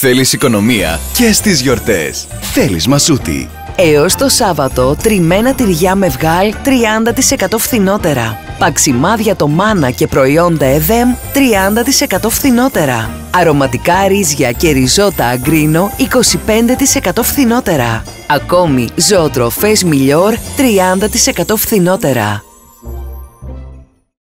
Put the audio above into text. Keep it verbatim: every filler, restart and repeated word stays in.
Θέλεις οικονομία και στις γιορτές. Θέλεις Μασούτη. Έως το Σάββατο, τριμμένα τυριά με βγάλ τριάντα τοις εκατό φθηνότερα. Παξιμάδια το μάνα και προϊόντα ΕΔΕΜ τριάντα τοις εκατό φθηνότερα. Αρωματικά ρύζια και ριζότα αγκρίνο είκοσι πέντε τοις εκατό φθηνότερα. Ακόμη ζωοτροφές Μιλιόρ τριάντα τοις εκατό φθηνότερα.